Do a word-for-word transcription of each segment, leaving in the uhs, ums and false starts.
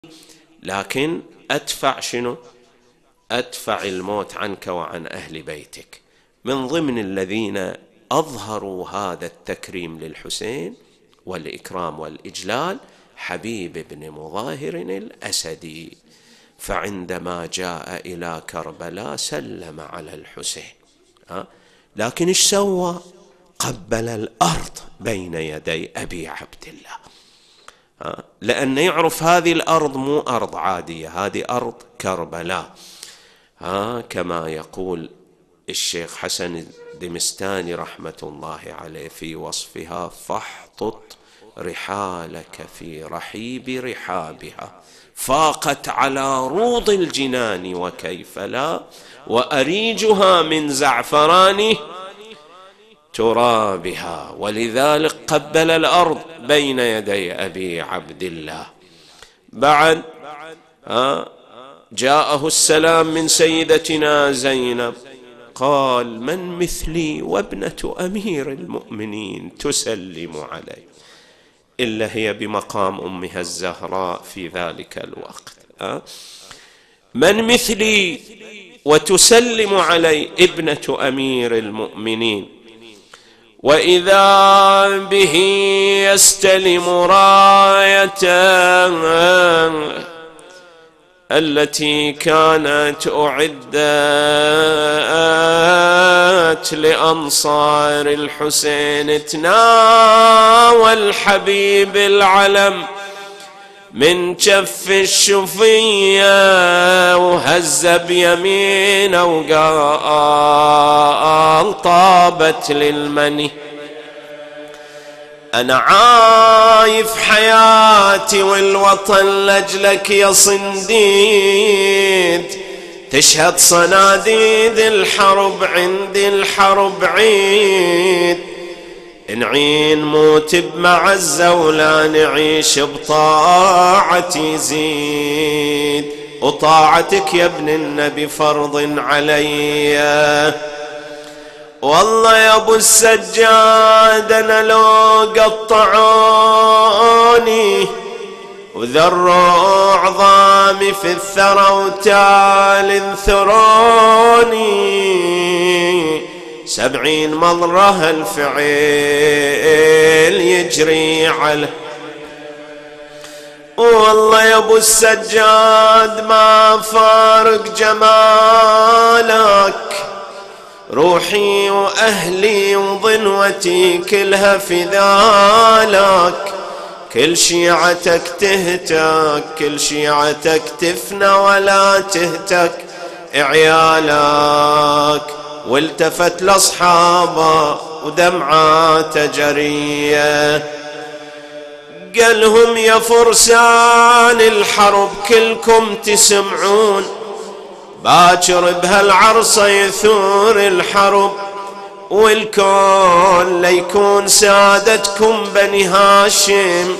لكن أدفع شنو؟ أدفع الموت عنك وعن أهل بيتك. من ضمن الذين أظهروا هذا التكريم للحسين والإكرام والإجلال حبيب بن مظاهر الأسدي، فعندما جاء إلى كربلاء سلم على الحسين، ها؟ لكن إيش سوى؟ قبل الأرض بين يدي أبي عبد الله، ها؟ لأن يعرف هذه الأرض مو أرض عادية، هذه أرض كربلاء، ها؟ كما يقول الشيخ حسن الدمستاني رحمة الله عليه في وصفها: فاحطط رحالك في رحيب رحابها، فاقت على روض الجنان وكيف لا، وأريجها من زعفران ترابها. ولذلك قبل الأرض بين يدي أبي عبد الله. بعد جاءه السلام من سيدتنا زينب، قال: من مثلي وابنة أمير المؤمنين تسلم علي، إلا هي بمقام أمها الزهراء في ذلك الوقت. أه؟ من مثلي وتسلم علي ابنة أمير المؤمنين، وإذا به يستلم رايته التي كانت أعدت لأنصار الحسين، تناول حبيب العلم من كف الشفية وهز بيمينه وقال: طابت للمني، أنا عايف حياتي والوطن لأجلك يا صنديد، تشهد صناديد الحرب عندي الحرب عيد، نعين موت بمعزة ولا نعيش بطاعتي زيد، وطاعتك يا ابن النبي فرض علي. والله يا ابو السجاد انا لو قطعوني وذروا عظامي في الثرى وتال انثروني، سبعين مضره الفعيل يجري على. والله يا ابو السجاد ما فارق جمالك، روحي وأهلي وظنوتي كلها في ذالك، كل شيعتك تهتك كل شيعتك تفنى ولا تهتك عيالك. والتفت لأصحابه ودمعاته جرية، قالهم: يا فرسان الحرب كلكم تسمعون، باكر بهالعرصة يثور الحرب، والكون ليكون سادتكم بني هاشم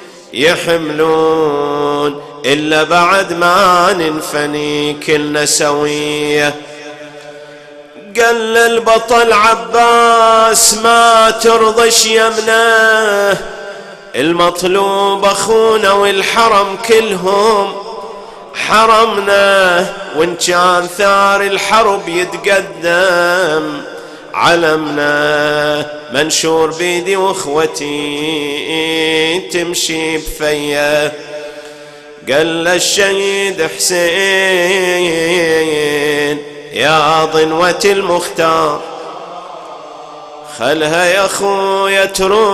يحملون، إلا بعد ما ننفني كلنا سوية. قال البطل عباس: ما ترضش يمنه، المطلوب أخونا والحرم كلهم حرمنا، وإن كان ثار الحرب يتقدم علمنا، منشور بيدي واخوتي تمشي بفيا. قال الشهيد حسين: يا ضنوة المختار خلها يا خويا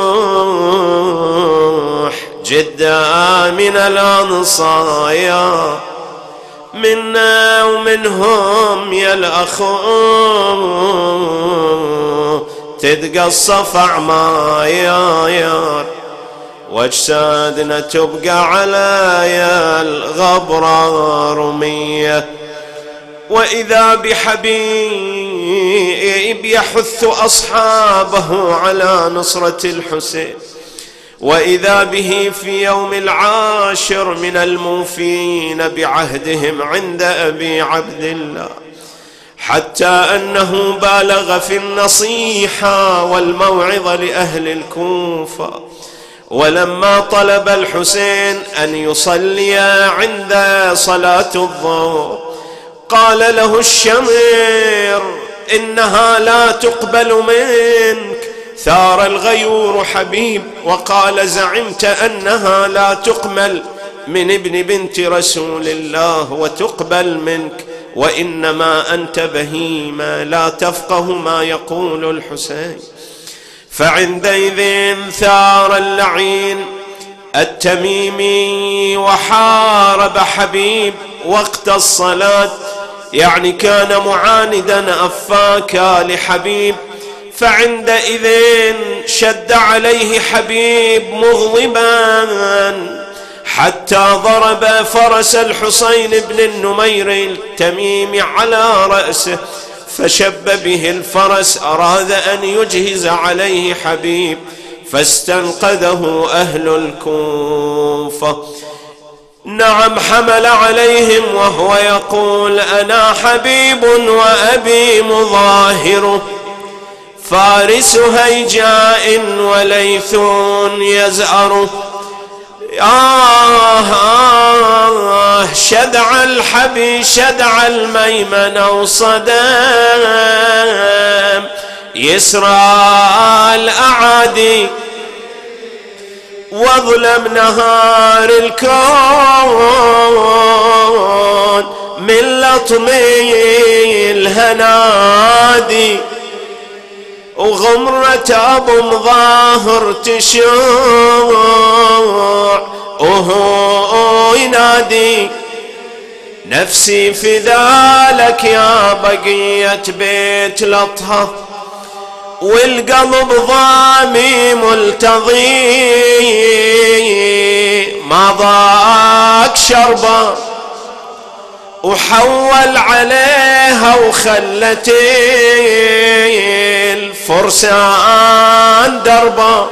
تروح، جدة من الأنصايا منا ومنهم يا الأخو، تتقصف أعمايا واجسادنا تبقى على يا الغبرة رمية. وإذا بحبيب يحث أصحابه على نصرة الحسين، وإذا به في يوم العاشر من الموفين بعهدهم عند أبي عبد الله، حتى أنه بالغ في النصيحة والموعظة لأهل الكوفة، ولما طلب الحسين أن يصلي عند صلاة الظهر قال له الشمر إنها لا تقبل منك. ثار الغيور حبيب وقال زعمت أنها لا تقبل من ابن بنت رسول الله وتقبل منك، وإنما أنت بهيمة لا تفقه ما يقول الحسين. فعندئذ ثار اللعين التميمي وحارب حبيب وقت الصلاة، يعني كان معاندا أفاكا لحبيب. فعندئذ شد عليه حبيب مغضبا حتى ضرب فرس الحسين بن النمير التميمي على رأسه فشب به الفرس، أراد أن يجهز عليه حبيب فاستنقذه أهل الكوفة. نعم حمل عليهم وهو يقول أنا حبيب وأبي مظاهر، فارس هيجاء وليث يزأر. آه آه شدع الحبي شدع الميمن وصدام يسرى الأعادي واظلم نهار الكون من لطمي الهنادي، وغمرة أبو مظاهر تشوع وهو ينادي نفسي فدالك يا بقية بيت لطها، والقلب ضامي ملتضي ما ضاق شربا، وحول عليها وخلتي الفرسان دربا.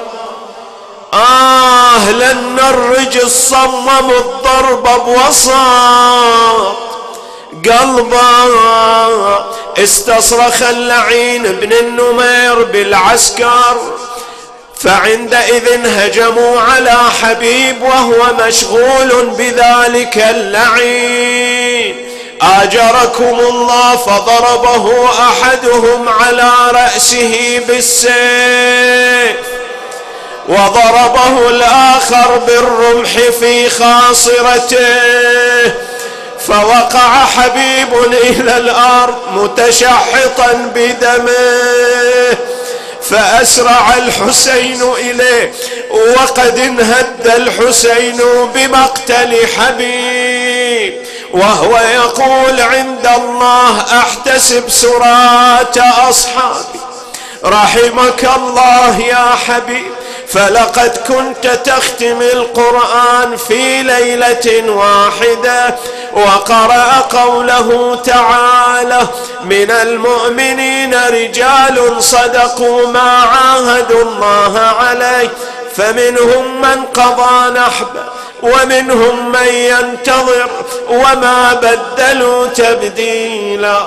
آه لأن الرجل صمم الضرب بوسط قلبا، استصرخ اللعين بن النمير بالعسكر، فعندئذ هجموا على حبيب وهو مشغول بذلك اللعين. آجركم الله فضربه أحدهم على رأسه بالسيف، وضربه الآخر بالرمح في خاصرته، فوقع حبيب إلى الأرض متشحطا بدمه، فأسرع الحسين إليه وقد انهد الحسين بمقتل حبيب، وهو يقول عند الله أحتسب سرات أصحابي. رحمك الله يا حبيب، فلقد كنت تختم القرآن في ليلة واحدة، وقرأ قوله تعالى من المؤمنين رجال صدقوا ما عاهدوا الله عليه، فمنهم من قضى نحبه ومنهم من ينتظر وما بدلوا تبديلا.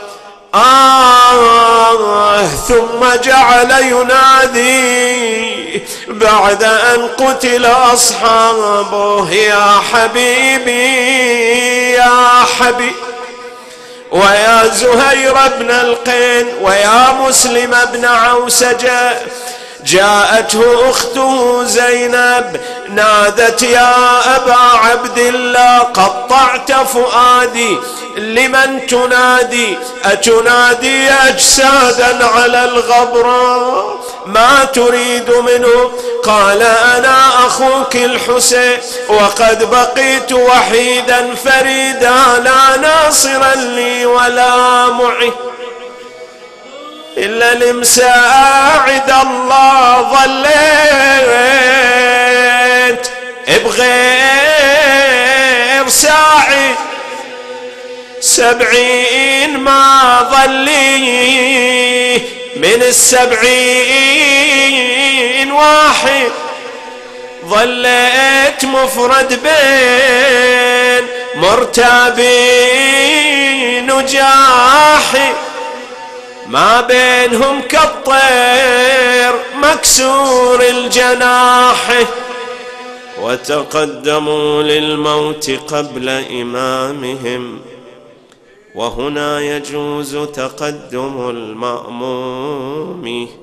آه ثم جعل ينادي بعد أن قتل أصحابه يا حبيبي يا حبيب، ويا زهير بن القين ويا مسلم بن عوسجة. جاءته أخته زينب نادت يا أبا عبد الله قطعت فؤادي، لمن تنادي؟ أتنادي أجسادا على الغبراء؟ ما تريد منه؟ قال أنا أخوك الحسين وقد بقيت وحيدا فريدا لا ناصرا لي ولا معين إلا لمساعد الله، ظليت بغير ساعد سبعين ما ظلي من السبعين واحد، ظليت مفرد بين مرتابين وجاحي، ما بينهم كالطير مكسور الجناح، وتقدموا للموت قبل إمامهم. وهنا يجوز تقدم المأموم